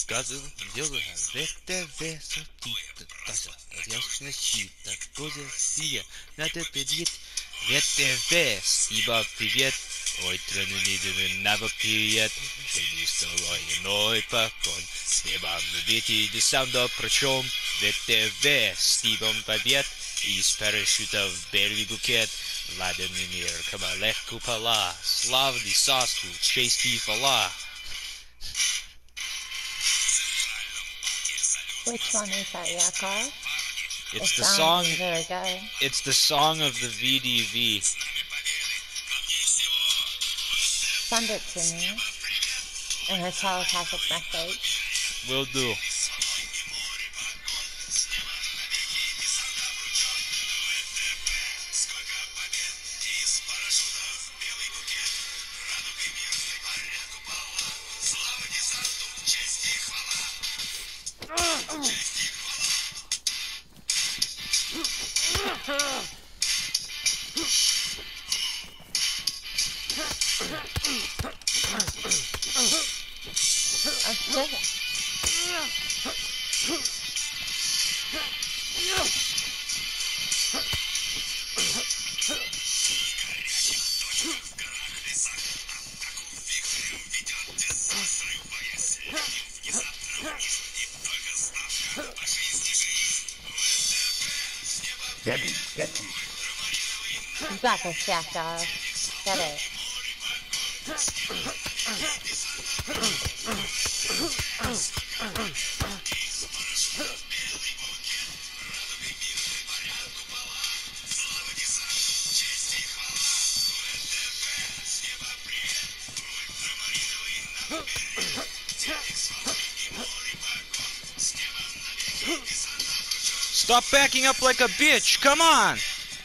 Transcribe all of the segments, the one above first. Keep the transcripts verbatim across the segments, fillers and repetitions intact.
Газу делаю ВТВ сутита даже ясная щита коза сия надо педит ВТВ спасибо привет ой трену не надо привет не стало иной покон с небом любите до сам причем ВТВ стивом побед из парашюта в белый букет ладный мир кабалех купола славный саску честь и хвала. Which one is that, Yakov? It's It the sounds song. very good. It's the song of the V D V. Send it to me in a telepathic message. Will do. Get him, get him. You got this, Yakov. Get it. Stop backing up like a bitch. Come on.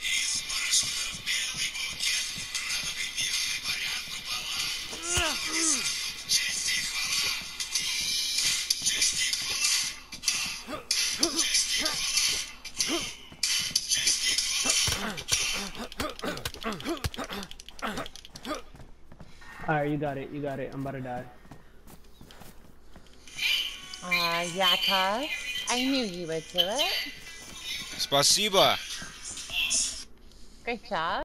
Alright, you got it, you got it. I'm about to die. Uh, Yakov, I knew you would do it. Спасибо. Great job.